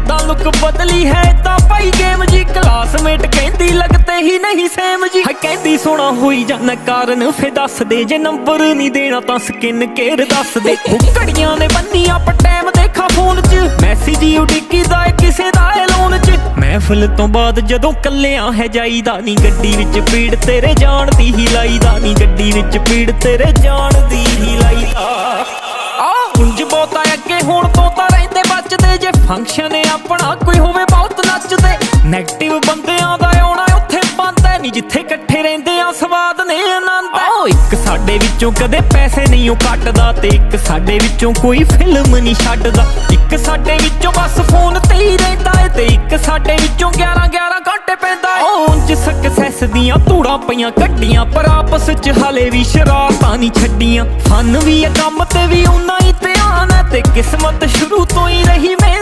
इदा लुक बदली है इदा भाई गेम जी। क्लासमेट कहती लगते ही नहीं सेम जी। कहती सोना होई जाना कारण फिर दस दे, जे नंबर नहीं देना तां स्किन केयर दस दे। घड़ियां ने बन्नियां पर टाइम देखा फोन च, मैसेज ही उडिकी दा किसे दा लोन च। महफिल तो बाद जदों कल्लियां है जाईदा नी, गड्डी विच पीड़ तेरे जान दी ही लाईदा नी, गड्डी विच पीड़ तेरे जान दी ही लाईदा। उंज बहुता अगे हुण तो तां रहिंदे बचदे, जे फंक्शन अपना कोई होवे बहुत नचदे। नैगेटिव बंदियां दा आउणा उत्थे बंद है नी, जिथे इकट्ठे रहिंदे आ स्वाद ने आनंद है। इक साडे विचों कदे पैसे नहीं कटदा, ते इक साडे विचों कोई फिल्म नहीं छड्डदा। इक साडे विचों बस फोन ते ही रहिंदा है, ते इक साडे विचों 11-11 घंटे पैंदा है। उंज सक्सैस दियां धूड़ां पईयां कड्डियां, पर आपस च हले भी शरारतां नहीं छड्डियां। फन भी है कम ते भी उन्ना ही ध्यान है, ते किस्मत शुरू तो ही रही मेरी